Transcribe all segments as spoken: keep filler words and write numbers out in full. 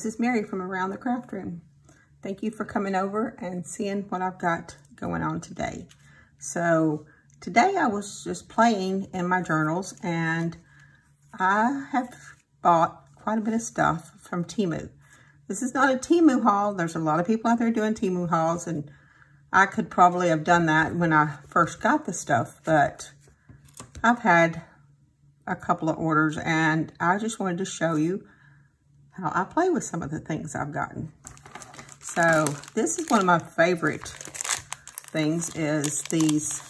this is Mary from Around the Craft Room. Thank you for coming over and seeing what I've got going on today. So today I was just playing in my journals, and I have bought quite a bit of stuff from Temu. This is not a Temu haul. There's a lot of people out there doing Temu hauls, and I could probably have done that when I first got the stuff, but I've had a couple of orders, and I just wanted to show you how I play with some of the things I've gotten. So this is one of my favorite things, is these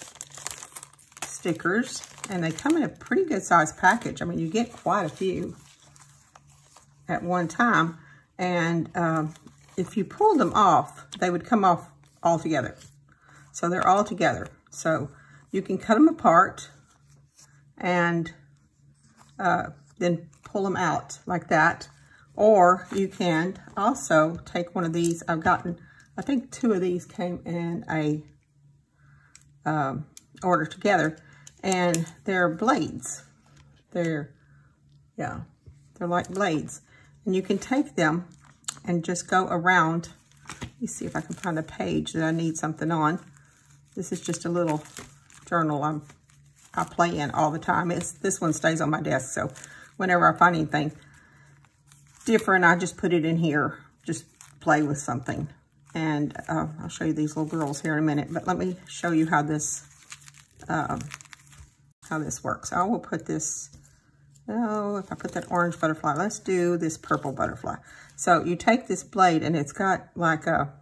stickers, and they come in a pretty good size package. I mean, you get quite a few at one time, and um, if you pulled them off, they would come off all together. So they're all together. So you can cut them apart and uh, then pull them out like that. Or you can also take one of these. I've gotten, I think two of these came in a um, order together, and they're blades. They're, yeah, they're like blades. And you can take them and just go around. Let me see if I can find a page that I need something on. This is just a little journal I'm, I play in all the time. It's, this one stays on my desk, so whenever I find anything different, I just put it in here, just play with something. And uh, I'll show you these little girls here in a minute, but let me show you how this um, how this works. I will put this, oh, if I put that orange butterfly, let's do this purple butterfly. So you take this blade, and it's got like a,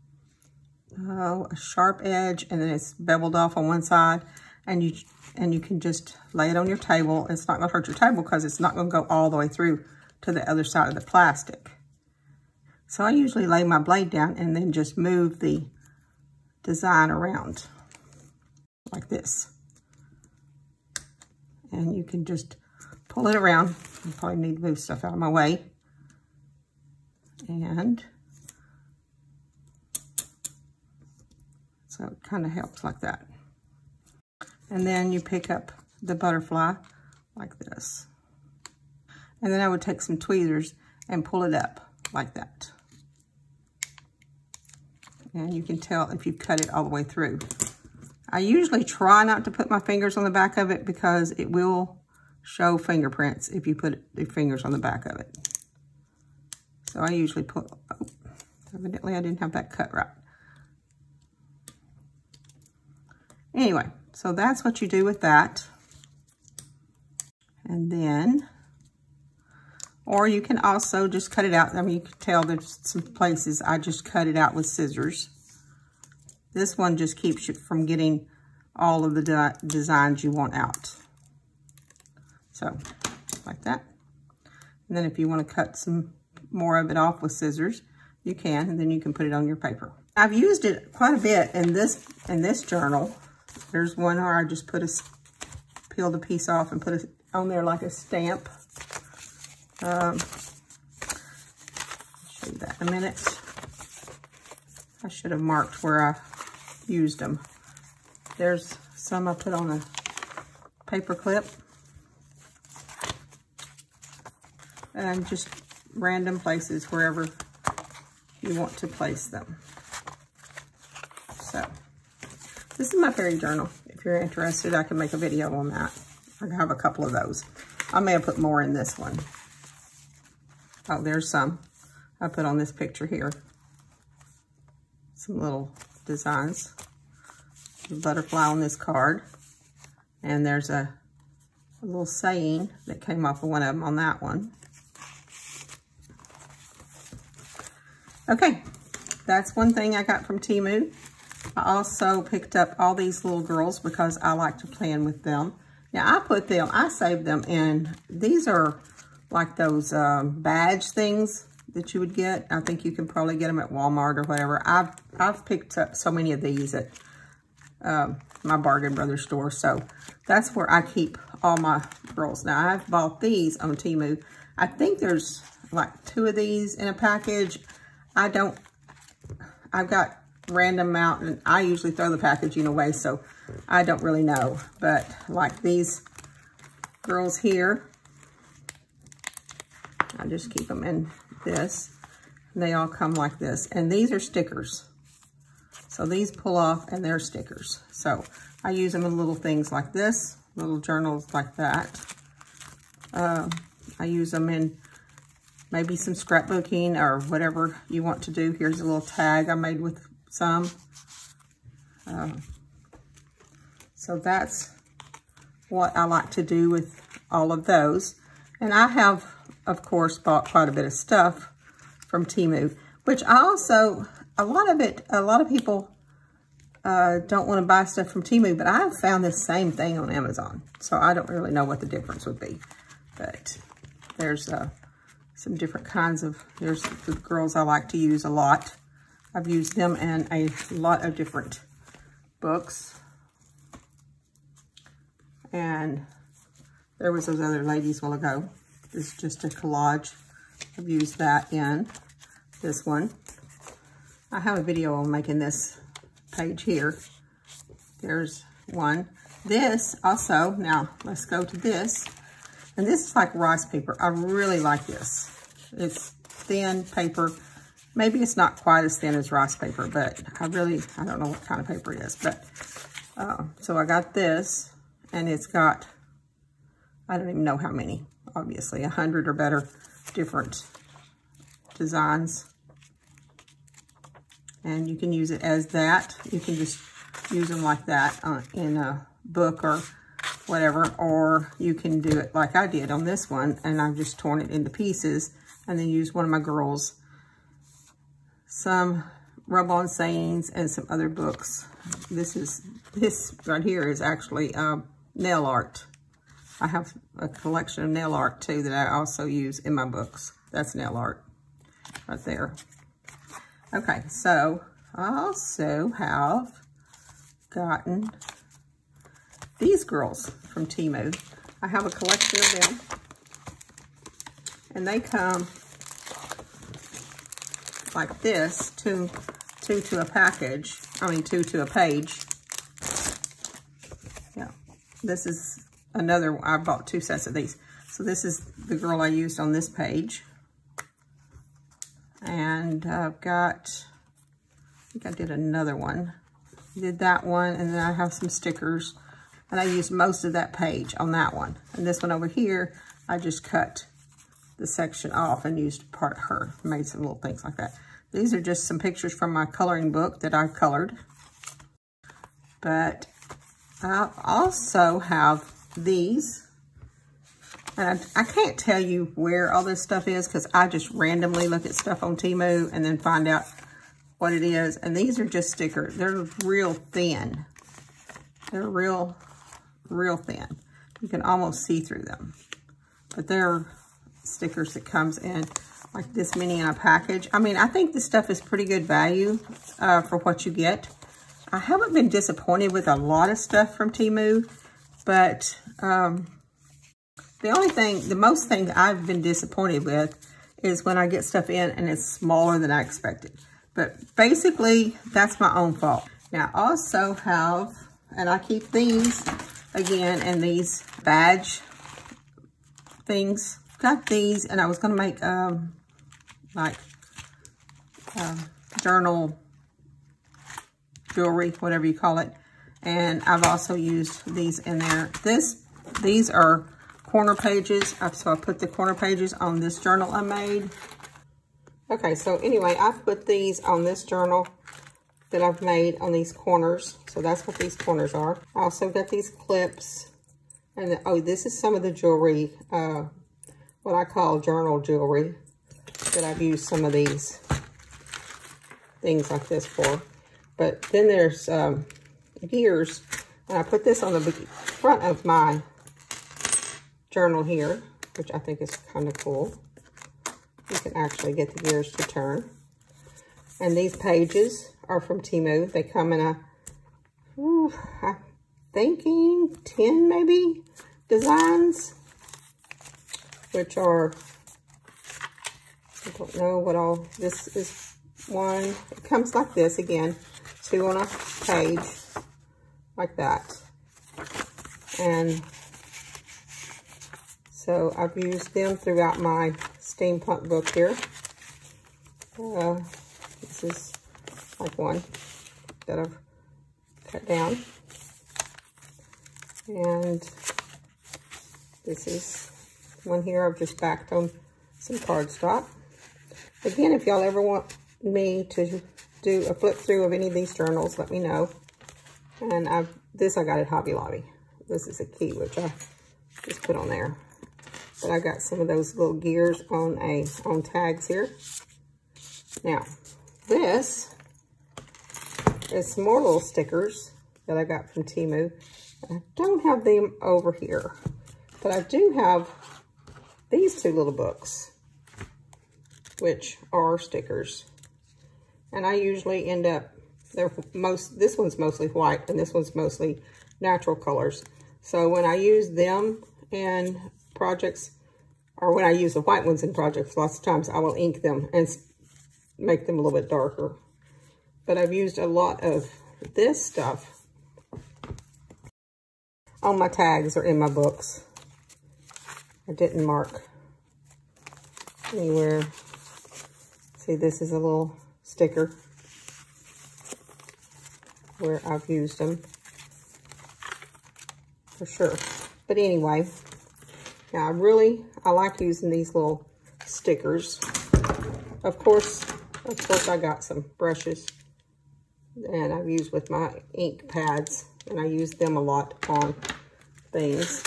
oh, a sharp edge, and then it's beveled off on one side, and you and you can just lay it on your table. It's not gonna hurt your table because it's not gonna go all the way through to the other side of the plastic. So I usually lay my blade down and then just move the design around like this. And you can just pull it around. You probably need to move stuff out of my way. And so it kind of helps like that. And then you pick up the butterfly like this. And then I would take some tweezers and pull it up like that. And you can tell if you cut it all the way through. I usually try not to put my fingers on the back of it because it will show fingerprints if you put your fingers on the back of it. So I usually put, oh, evidently I didn't have that cut right. Anyway, so that's what you do with that. And then, or you can also just cut it out. I mean, you can tell there's some places I just cut it out with scissors. This one just keeps you from getting all of the de designs you want out. So, like that. And then if you want to cut some more of it off with scissors, you can, and then you can put it on your paper. I've used it quite a bit in this, in this journal. There's one where I just put a, peeled a piece off and put it on there like a stamp. Um, I'll show you that in a minute. I should have marked where I used them. There's some I put on a paper clip. And just random places wherever you want to place them. So, this is my fairy journal. If you're interested, I can make a video on that. I have a couple of those. I may have put more in this one. Oh, there's some I put on this picture here. Some little designs. The butterfly on this card. And there's a, a little saying that came off of one of them on that one. Okay, that's one thing I got from Temu. I also picked up all these little girls because I like to plan with them. Now, I put them, I saved them in, these are like those um, badge things that you would get. I think you can probably get them at Walmart or whatever. I've, I've picked up so many of these at um, my Bargain Brothers store. So that's where I keep all my girls. Now, I've bought these on Temu. I think there's like two of these in a package. I don't, I've got random amount, and I usually throw the packaging away, so I don't really know. But like these girls here, I just keep them in this. And they all come like this. And these are stickers. So these pull off and they're stickers. So I use them in little things like this, little journals like that. Uh, I use them in maybe some scrapbooking or whatever you want to do. Here's a little tag I made with some. Uh, so that's what I like to do with all of those. And I have, of course, bought quite a bit of stuff from Temu, which I also, a lot of it, a lot of people uh, don't want to buy stuff from Temu, but I have found the same thing on Amazon. So I don't really know what the difference would be. But there's uh, some different kinds of, there's the girls I like to use a lot. I've used them in a lot of different books. And there was those other ladies a while ago. This is just a collage. I've used that in this one. I have a video on making this page here. There's one. This also, now let's go to this. And this is like rice paper. I really like this. It's thin paper. Maybe it's not quite as thin as rice paper, but I really, I don't know what kind of paper it is. But, uh, so I got this, and it's got, I don't even know how many, obviously, a hundred or better different designs. And you can use it as that. You can just use them like that uh, in a book or whatever, or you can do it like I did on this one, and I've just torn it into pieces and then use one of my girls' some rub-on sayings and some other books. This is, this right here is actually um, nail art. I have a collection of nail art too that I also use in my books. That's nail art right there. Okay, so I also have gotten these girls from Temu. I have a collection of them, and they come like this, two, two to a package. I mean, two to a page. Yeah, this is another, I bought two sets of these. So this is the girl I used on this page. And I've got, I think I did another one. Did that one, and then I have some stickers. And I used most of that page on that one. And this one over here, I just cut the section off and used part of her. Made some little things like that. These are just some pictures from my coloring book that I colored. But I also have these. And I, I can't tell you where all this stuff is because I just randomly look at stuff on Temu and then find out what it is. And these are just stickers. They're real thin. They're real, real thin. You can almost see through them. But they're stickers that comes in like this many in a package. I mean, I think this stuff is pretty good value uh, for what you get. I haven't been disappointed with a lot of stuff from Temu, but um, the only thing, the most thing that I've been disappointed with is when I get stuff in and it's smaller than I expected. But basically, that's my own fault. Now, I also have, and I keep these, again, in these badge things. Got these, and I was going to make, um, like, uh, journal jewelry, whatever you call it. And I've also used these in there. This, these are corner pages. So I put the corner pages on this journal I made. Okay, so anyway, I put these on this journal that I've made on these corners. So that's what these corners are. I also got these clips. And the, oh, this is some of the jewelry, uh, what I call journal jewelry, that I've used some of these things like this for. But then there's um, gears, and I put this on the front of my journal here, which I think is kind of cool. You can actually get the gears to turn. And these pages are from Temu. They come in a, ooh, I'm thinking ten maybe designs, which are, I don't know what all, this is one. It comes like this again, two on a page, like that. And so I've used them throughout my steampunk book here. Uh, this is like one that I've cut down. And this is one here I've just backed on some cardstock. Again, if y'all ever want me to do a flip through of any of these journals, let me know. And I've this I got at Hobby Lobby. This is a key, which I just put on there. But I got some of those little gears on a on tags here. Now, this is some more little stickers that I got from Temu. I don't have them over here, but I do have these two little books, which are stickers. And I usually end up, they're most, this one's mostly white and this one's mostly natural colors. So when I use them in projects, or when I use the white ones in projects, lots of times I will ink them and make them a little bit darker. But I've used a lot of this stuff on my tags or in my books. I didn't mark anywhere. See, this is a little sticker where I've used them for sure. But anyway, yeah, I really, I like using these little stickers. Of course, of course I got some brushes and I've used with my ink pads, and I use them a lot on things.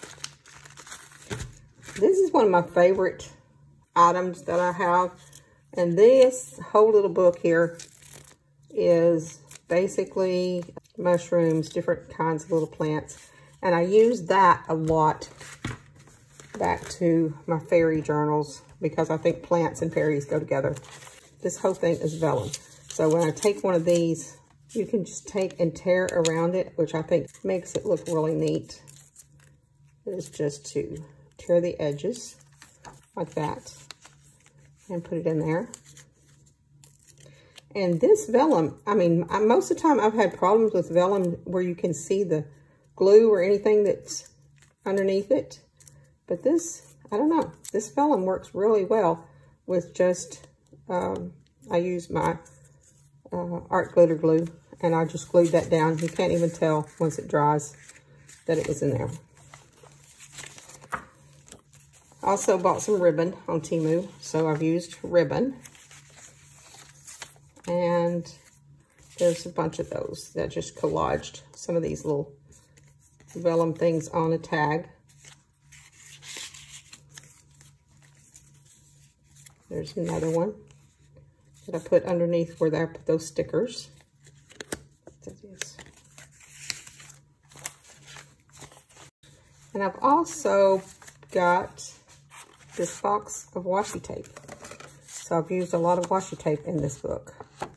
This is one of my favorite items that I have, and this whole little book here is basically mushrooms, different kinds of little plants, and I use that a lot back to my fairy journals because I think plants and fairies go together. This whole thing is vellum. So when I take one of these, you can just take and tear around it, which I think makes it look really neat. It is just to tear the edges like that and put it in there. And this vellum, I mean, I, most of the time I've had problems with vellum where you can see the glue or anything that's underneath it. But this, I don't know, this vellum works really well with just, um, I use my uh, art glitter glue, and I just glued that down. You can't even tell once it dries that it was in there. I also bought some ribbon on Temu, so I've used ribbon. And there's a bunch of those that just collaged some of these little vellum things on a tag. There's another one that I put underneath where I put those stickers. That is. And I've also got this box of washi tape. So I've used a lot of washi tape in this book.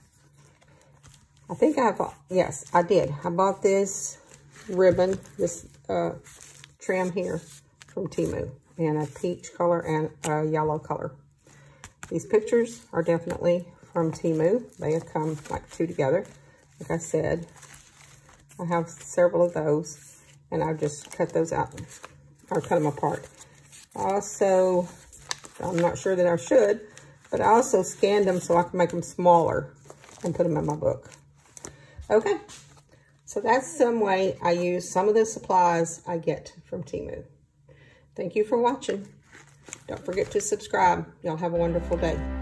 I think I bought, yes, I did. I bought this ribbon, this uh, trim here from Temu, in a peach color and a yellow color. These pictures are definitely from Temu. They have come like two together. Like I said, I have several of those, and I've just cut those out, or cut them apart. Also, I'm not sure that I should, but I also scanned them so I can make them smaller and put them in my book. Okay, so that's some way I use some of the supplies I get from Temu. Thank you for watching. Don't forget to subscribe. Y'all have a wonderful day.